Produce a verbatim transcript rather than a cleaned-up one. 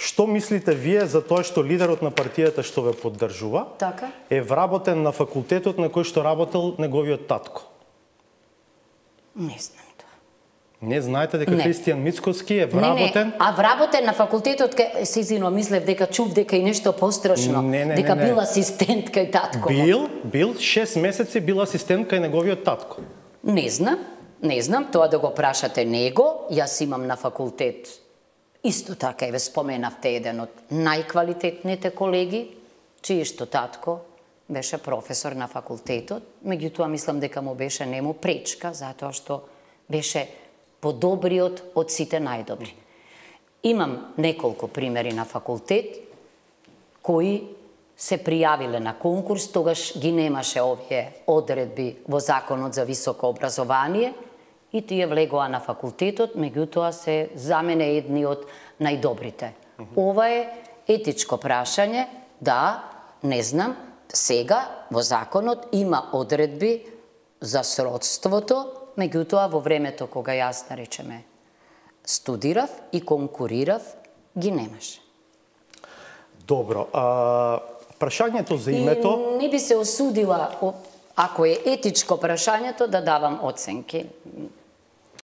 Што мислите вие за тоа што лидерот на партијата што ве поддржува Така? е вработен на факултетот на кој што работел неговиот татко? Не знам тоа. Не знаете дека Не. Христијан Мицкоски е Не, вработен? не, а вработен на факултетот, кај се извинувам, мислев дека чув дека и нешто пострашно, Не, не, дека не, не. бил асистент кај татко. Бил, бил шест месеци бил асистент кај неговиот татко. Не знам, не знам, тоа да го прашате него, јас имам на факултет. Исто така и ве споменавте еден од најквалитетните колеги, чиј што татко беше професор на факултетот, меѓутоа мислам дека му беше нему пречка, затоа што беше подобриот од сите најдобри. Имам неколку примери на факултет кои се пријавиле на конкурс, тогаш ги немаше овие одредби во Законот за високо образование и тие влегоа на факултетот, меѓутоа се за мене едни од најдобрите. Ова е етичко прашање, да, не знам, сега во Законот има одредби за сродството, меѓутоа во времето кога јас, наречеме, студирав и конкурирав, ги немаше. Добро, а прашањето за името... И не би се осудила, ако е етичко прашањето, да давам оценки.